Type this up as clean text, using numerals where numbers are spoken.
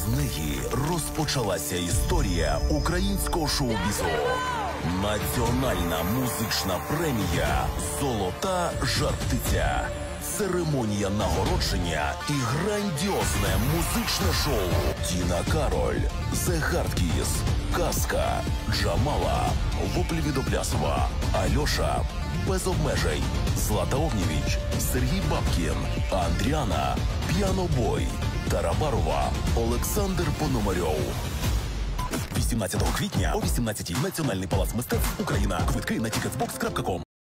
З неї розпочалася історія українського шоу-бізу. Національна музична премія «Золота жар-птиця». Церемонія нагородження і грандіозне музичне шоу. Тіна Кароль, The Hard Kiss, Казка, Джамала, Воплі від Оплясова, Альоша, Без обмежень, Злата Огнєвіч, Сергій Бабкін, Андріана, П'янобой, Тарабарова, Олександр Пономарьов. 18 квітня о 18-й Національний палац мистецтв Україна. Квитки на ticketbox.com.